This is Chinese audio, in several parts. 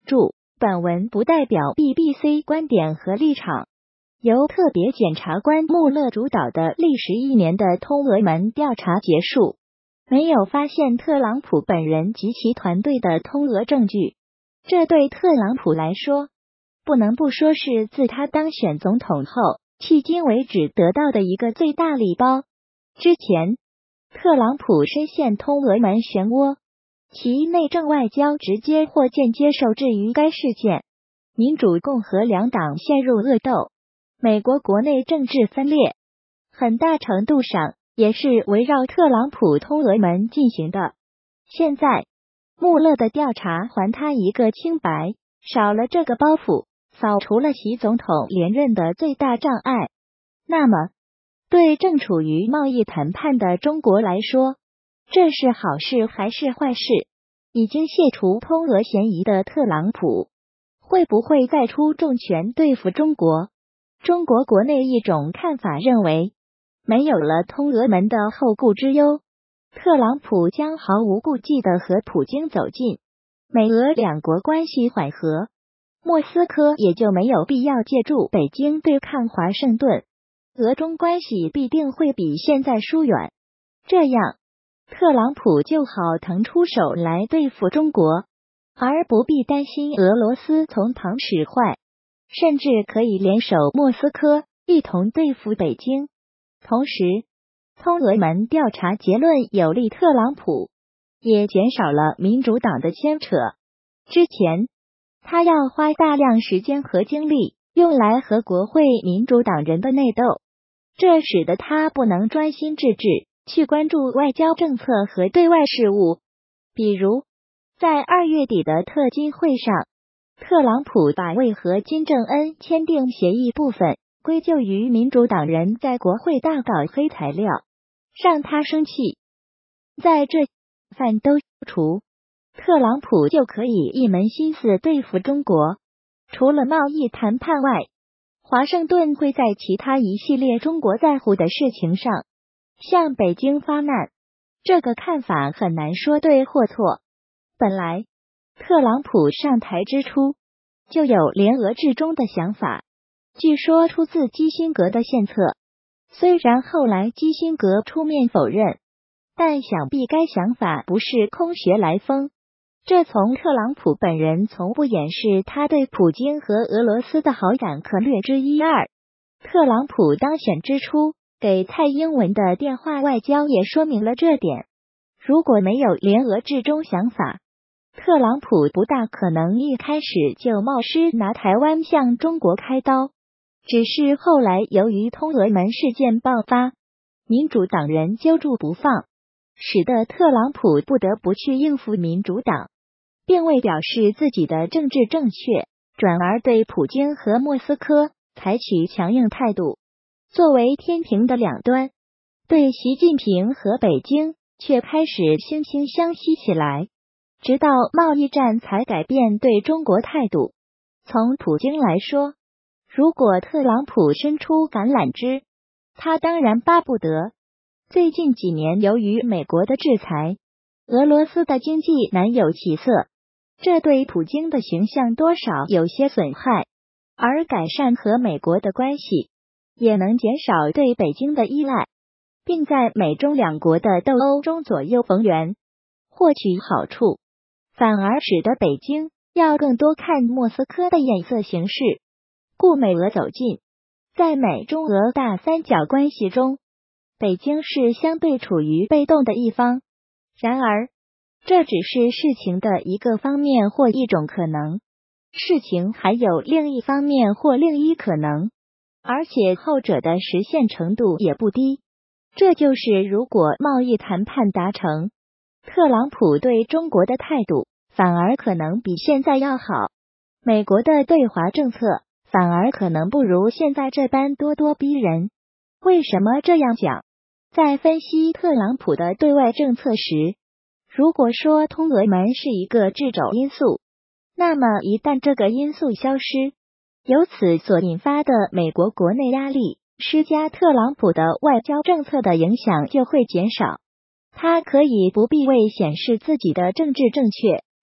注：本文不代表 BBC 观点和立场。由特别检察官穆勒主导的历时1年的通俄门调查结束，没有发现特朗普本人及其团队的通俄证据。这对特朗普来说，不能不说是自他当选总统后迄今为止得到的一个最大礼包。之前，特朗普深陷通俄门漩涡，其内政外交直接或间接受制于该事件。民主共和两党陷入恶斗，美国国内政治分裂，很大程度上也是围绕特朗普通俄门进行的。现在，穆勒的调查还他一个清白，少了这个包袱，扫除了其总统连任的最大障碍。那么，对正处于贸易谈判的中国来说，这是好事还是坏事？已经卸除通俄嫌疑的特朗普，会不会再出重拳对付中国？中国国内一种看法认为，没有了通俄门的后顾之忧，特朗普将毫无顾忌地和普京走近，美俄两国关系缓和，莫斯科也就没有必要借助北京对抗华盛顿，俄中关系必定会比现在疏远。这样，特朗普就好腾出手来对付中国，而不必担心俄罗斯从旁使坏，甚至可以联手莫斯科一同对付北京。同时，通俄门调查结论有利特朗普，也减少了民主党的牵扯。之前，他要花大量时间和精力用来和国会民主党人的内斗，这使得他不能专心致志去关注外交政策和对外事务。比如，在2月底的特金会上，特朗普把未和金正恩签订协议部分归咎于民主党人在国会大搞黑材料，让他生气。在这饭都除，特朗普就可以一门心思对付中国。除了贸易谈判外，华盛顿会在其他一系列中国在乎的事情上向北京发难。这个看法很难说对或错。本来，特朗普上台之初就有联俄制中的想法，据说出自基辛格的献策。虽然后来基辛格出面否认，但想必该想法不是空穴来风。这从特朗普本人从不掩饰他对普京和俄罗斯的好感可略知一二。特朗普当选之初给蔡英文的电话外交也说明了这点。如果没有联俄制中想法，特朗普不大可能一开始就冒失拿台湾向中国开刀。只是后来由于通俄门事件爆发，民主党人揪住不放，使得特朗普不得不去应付民主党，并未表示自己的政治正确，转而对普京和莫斯科采取强硬态度。作为天平的两端，对习近平和北京却开始惺惺相惜起来，直到贸易战才改变对中国态度。从普京来说，如果特朗普伸出橄榄枝，他当然巴不得。最近几年由于美国的制裁，俄罗斯的经济难有起色，这对普京的形象多少有些损害，而改善和美国的关系，也能减少对北京的依赖，并在美中两国的斗殴中左右逢源，获取好处，反而使得北京要更多看莫斯科的眼色行事，故美俄走近。在美中俄大三角关系中，北京是相对处于被动的一方。然而，这只是事情的一个方面或一种可能，事情还有另一方面或另一可能，而且后者的实现程度也不低。这就是如果贸易谈判达成，特朗普对中国的态度反而可能比现在要好，美国的对华政策反而可能不如现在这般咄咄逼人。为什么这样讲？在分析特朗普的对外政策时，如果说通俄门是一个掣肘因素，那么一旦这个因素消失，由此所引发的美国国内压力施加特朗普的外交政策的影响就会减少。他可以不必为显示自己的政治正确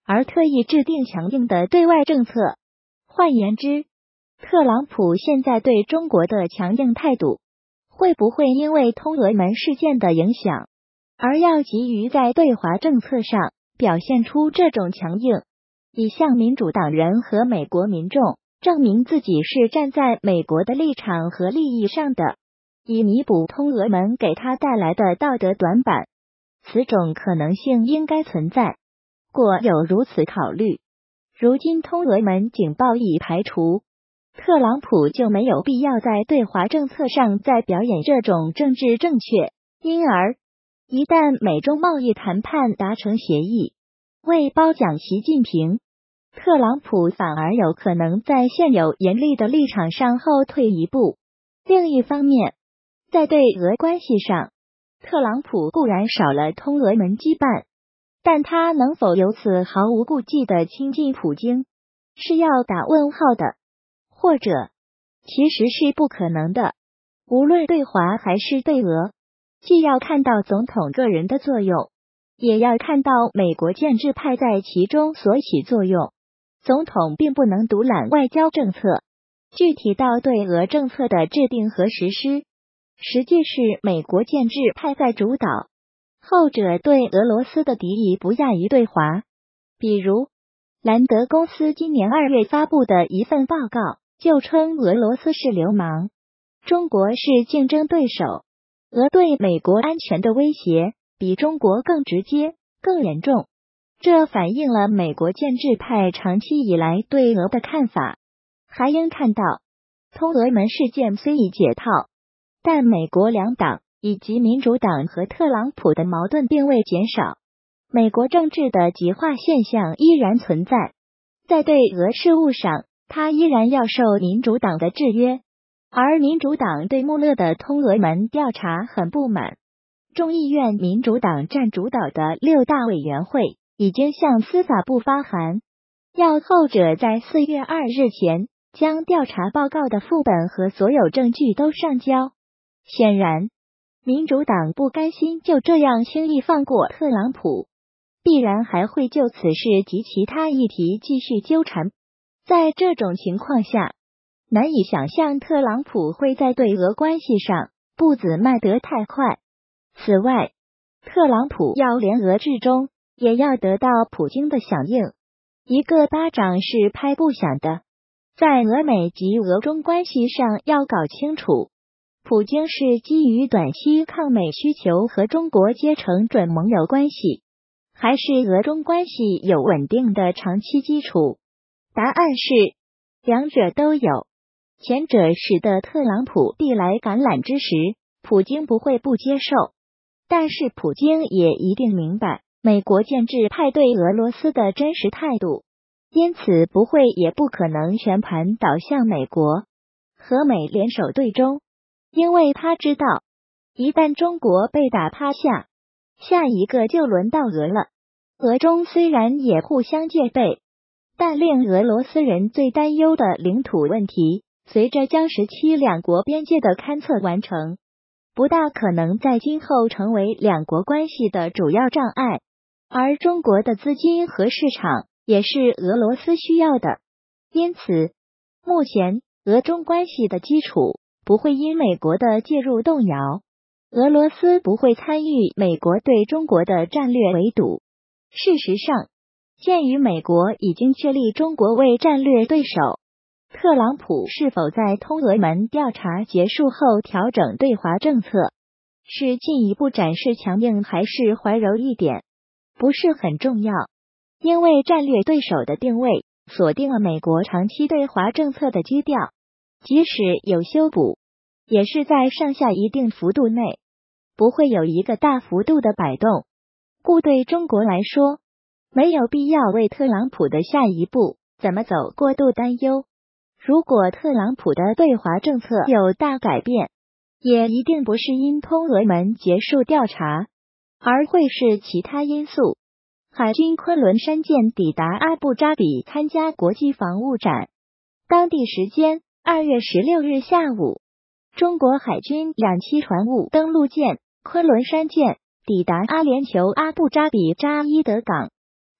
而特意制定强硬的对外政策。换言之，特朗普现在对中国的强硬态度，会不会因为通俄门事件的影响，而要急于在对华政策上表现出这种强硬，以向民主党人和美国民众证明自己是站在美国的立场和利益上的，以弥补通俄门给他带来的道德短板。此种可能性应该存在。果有如此考虑，如今通俄门警报已排除，特朗普就没有必要在对华政策上再表演这种政治正确。因而，一旦美中贸易谈判达成协议，为褒奖习近平，特朗普反而有可能在现有严厉的立场上后退一步。另一方面，在对俄关系上，特朗普固然少了通俄门羁绊，但他能否由此毫无顾忌地亲近普京，是要打问号的，或者其实是不可能的。无论对华还是对俄，既要看到总统个人的作用，也要看到美国建制派在其中所起作用。总统并不能独揽外交政策，具体到对俄政策的制定和实施，实际是美国建制派在主导，后者对俄罗斯的敌意不亚于对华。比如，兰德公司今年2月发布的一份报告，就称俄罗斯是流氓，中国是竞争对手，俄对美国安全的威胁比中国更直接、更严重。这反映了美国建制派长期以来对俄的看法。还应看到，通俄门事件虽已解套，但美国两党以及民主党和特朗普的矛盾并未减少，美国政治的极化现象依然存在。在对俄事务上，他依然要受民主党的制约，而民主党对穆勒的通俄门调查很不满。众议院民主党占主导的6大委员会已经向司法部发函，要后者在4月2日前将调查报告的副本和所有证据都上交。显然，民主党不甘心就这样轻易放过特朗普，必然还会就此事及其他议题继续纠缠。在这种情况下，难以想象特朗普会在对俄关系上步子迈得太快。此外，特朗普要联俄制中，也要得到普京的响应，一个巴掌是拍不响的。在俄美及俄中关系上要搞清楚，普京是基于短期抗美需求和中国结成准盟友关系，还是俄中关系有稳定的长期基础？答案是两者都有。前者使得特朗普递来橄榄枝时，普京不会不接受，但是普京也一定明白美国建制派对俄罗斯的真实态度，因此不会也不可能全盘倒向美国，和美联手对中，因为他知道，一旦中国被打趴下，下一个就轮到俄了。俄中虽然也互相戒备，但令俄罗斯人最担忧的领土问题，随着江17两国边界的勘测完成，不大可能在今后成为两国关系的主要障碍。而中国的资金和市场也是俄罗斯需要的，因此，目前俄中关系的基础不会因美国的介入动摇，俄罗斯不会参与美国对中国的战略围堵。事实上，鉴于美国已经确立中国为战略对手，特朗普是否在通俄门调查结束后调整对华政策，是进一步展示强硬还是怀柔一点，不是很重要，因为战略对手的定位锁定了美国长期对华政策的基调，即使有修补，也是在上下一定幅度内，不会有一个大幅度的摆动。故对中国来说，没有必要为特朗普的下一步怎么走过度担忧。如果特朗普的对华政策有大改变，也一定不是因通俄门结束调查，而会是其他因素。海军昆仑山舰抵达阿布扎比参加国际防务展，当地时间2月16日下午，中国海军2栖船坞登陆舰昆仑山舰抵达阿联酋阿布扎比扎伊德港。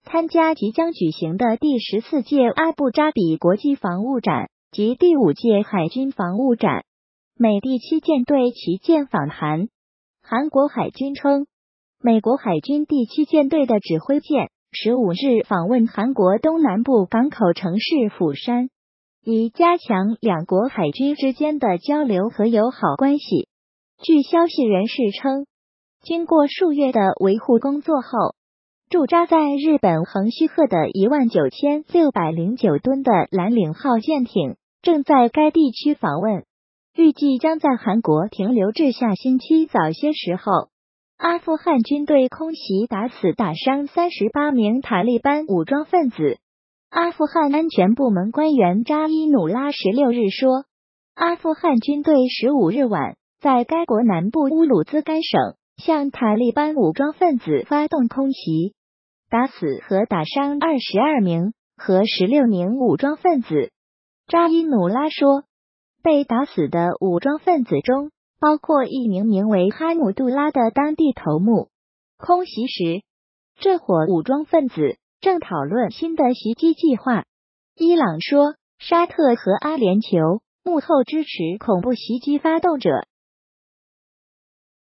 参加即将举行的第14届阿布扎比国际防务展及第5届海军防务展。美第7舰队旗舰访韩。韩国海军称，美国海军第7舰队的指挥舰15日访问韩国东南部港口城市釜山，以加强两国海军之间的交流和友好关系。据消息人士称，经过数月的维护工作后，驻扎在日本横须贺的19609吨的蓝岭号舰艇正在该地区访问，预计将在韩国停留至下星期早些时候。阿富汗军队空袭打死打伤38名塔利班武装分子。阿富汗安全部门官员扎伊努拉16日说，阿富汗军队15日晚在该国南部乌鲁兹干省向塔利班武装分子发动空袭，打死和打伤22名和16名武装分子。扎伊努拉说，被打死的武装分子中包括一名名为哈姆杜拉的当地头目。空袭时，这伙武装分子正讨论新的袭击计划。伊朗说，沙特和阿联酋幕后支持恐怖袭击发动者。